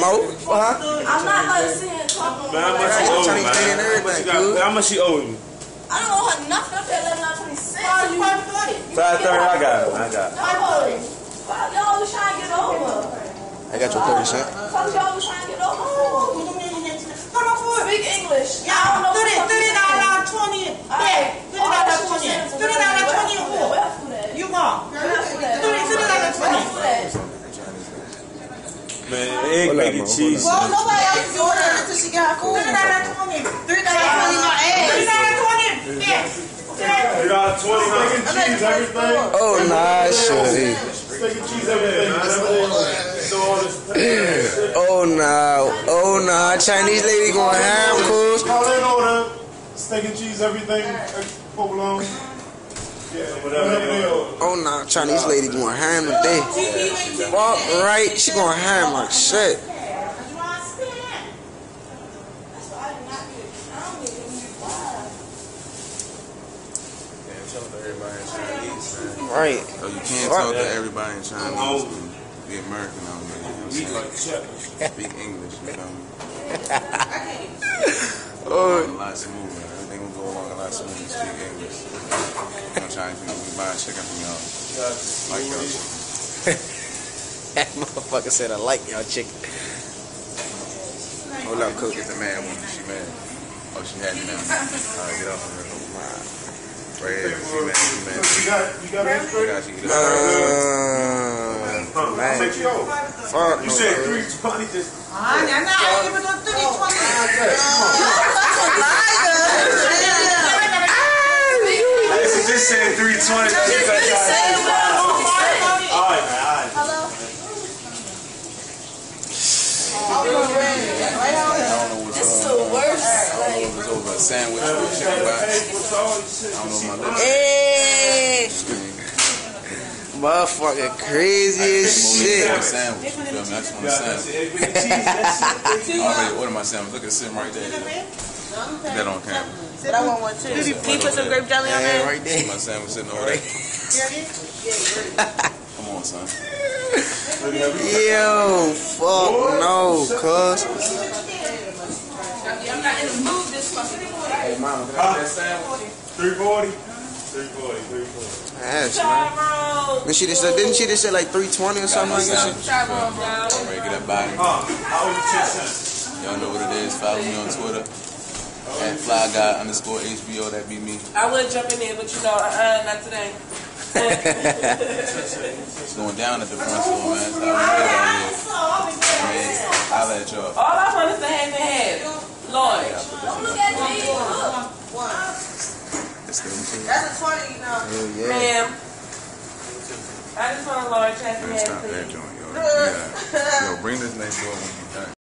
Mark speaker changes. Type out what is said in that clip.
Speaker 1: Mo. Huh?
Speaker 2: I'm not like seeing talking.
Speaker 3: Man, how much she owe me, man? How much she owe you?
Speaker 2: I don't owe her nothing up there, 11.26.
Speaker 3: 530, I got it.
Speaker 2: Y'all was trying to get over.
Speaker 1: I got your 30 cents.
Speaker 2: Y'all was trying to get over. Speak English.
Speaker 4: 야, 30 나라 20. 네, 30 나라 20. 30 나라 20. 유머. 30 나라 20.
Speaker 3: Man, egg, bacon, cheese.
Speaker 4: Well, nobody else is doing it until she got food. 30 나라 20. 30 나라 20 my ass. 30 나라 20. Yes.
Speaker 3: You got 20 steak and cheese, everything?
Speaker 1: Oh, nah, shit.
Speaker 3: Steak and cheese, everything.
Speaker 1: Oh, nah. Chinese lady going ham, cuz.
Speaker 3: Call in order. Steak and cheese, everything. Provolone. Yeah, whatever.
Speaker 1: Oh, nah. Chinese lady going ham today. Fuck right. She going ham like shit. Right.
Speaker 5: So you can't talk to everybody in Chinese. Be American out here. Speak English, you feel me? A lot smoother. Everything will go along a lot smoother. Speak English. I'm trying to buy chicken from y'all. Like y'all chicken.
Speaker 1: That motherfucker said I like y'all chicken. Hold up, cook.
Speaker 5: Get the mad woman. She mad. Oh, she had me now. Alright, get off of her. Right here. She mad.
Speaker 3: You got it straight?
Speaker 1: Man.
Speaker 3: Take you over.
Speaker 1: Fuck
Speaker 3: You said 320 just.
Speaker 4: 아니, 나 이거 너 30.
Speaker 3: She just said 320. Alright, man.
Speaker 2: Hello? It's the worst.
Speaker 5: It was over a sandwich or a chicken box. I don't know my lips.
Speaker 1: Hey! Motherfucker crazy as shit.
Speaker 5: A sandwich, you feel me? I just want a sandwich. I already ordered my sandwich. Look at it sitting right there. Put that on camera.
Speaker 4: But I want one too. Can you put some grape jelly on
Speaker 1: Yeah,
Speaker 4: there?
Speaker 1: right there.
Speaker 5: My sandwich sitting over there. Come on, son.
Speaker 1: Yo, fuck no, cuz.
Speaker 2: I'm not in the mood this fucking morning.
Speaker 5: Hey, mama, can I have that sandwich?
Speaker 3: 340? 340.
Speaker 1: Ass, man. Didn't she just say like 320 or something like that?
Speaker 5: Alright, get that body.
Speaker 3: I owe you 10 cents.
Speaker 5: Y'all know what it is. Follow me on Twitter. At FlyGuy_HBO. That be me.
Speaker 6: I would jump in there, but you know, not today.
Speaker 5: It's going down at the front store, man. So I holla at y'all.
Speaker 6: All I want is to have the head. Lord.
Speaker 2: Don't look at me. Look.
Speaker 4: That's a 20, you know.
Speaker 1: Hell yeah.
Speaker 6: Ma'am. I just want a large happy
Speaker 5: Man,
Speaker 6: head,
Speaker 5: stop that
Speaker 6: please.
Speaker 5: joint, yo. Yeah. Yo, bring this next door when you done.